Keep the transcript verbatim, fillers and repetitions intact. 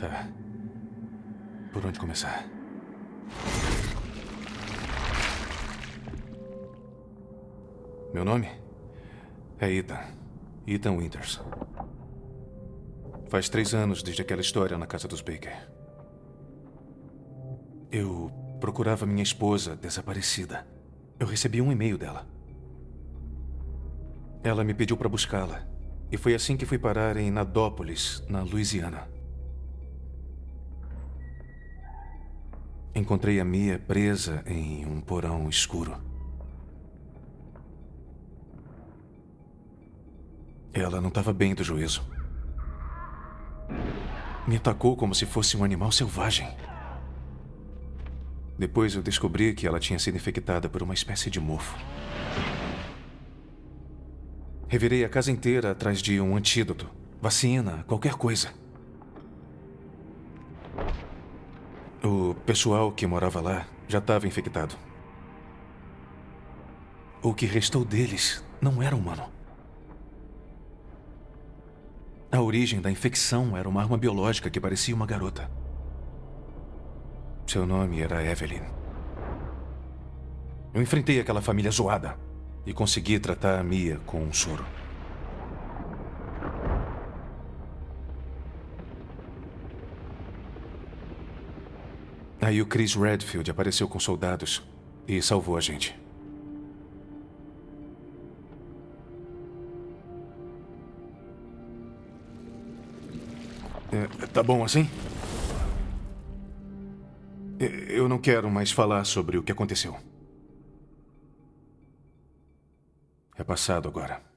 Tá. Por onde começar? Meu nome é Ethan. Ethan Winters. Faz três anos desde aquela história na casa dos Baker. Eu procurava minha esposa desaparecida. Eu recebi um e-mail dela. Ela me pediu para buscá-la. E foi assim que fui parar em Nadópolis, na Louisiana. Encontrei a Mia presa em um porão escuro. Ela não estava bem do juízo. Me atacou como se fosse um animal selvagem. Depois eu descobri que ela tinha sido infectada por uma espécie de mofo. Revirei a casa inteira atrás de um antídoto, vacina, qualquer coisa. O pessoal que morava lá já estava infectado. O que restou deles não era humano. A origem da infecção era uma arma biológica que parecia uma garota. Seu nome era Evelyn. Eu enfrentei aquela família zoada e consegui tratar a Mia com um soro. Aí o Chris Redfield apareceu com soldados e salvou a gente. É, tá bom assim? Eu não quero mais falar sobre o que aconteceu. É passado agora.